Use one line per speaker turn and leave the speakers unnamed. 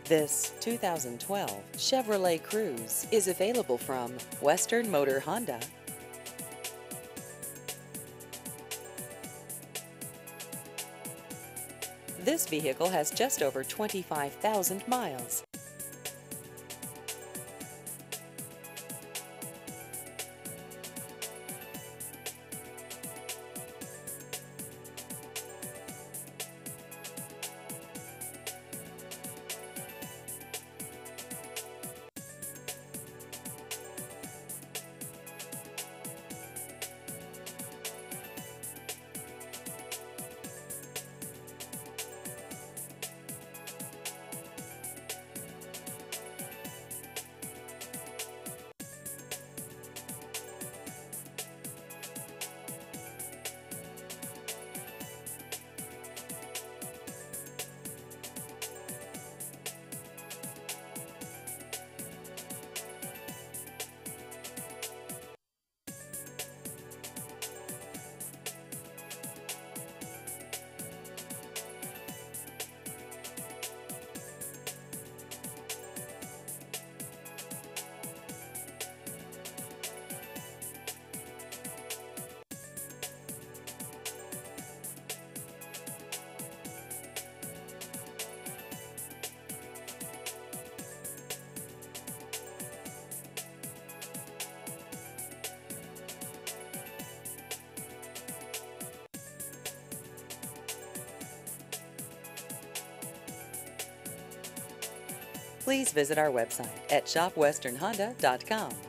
This 2012 Chevrolet Cruze is available from Western Motor Honda. This vehicle has just over 25,000 miles. Please visit our website at shopwesternhonda.com.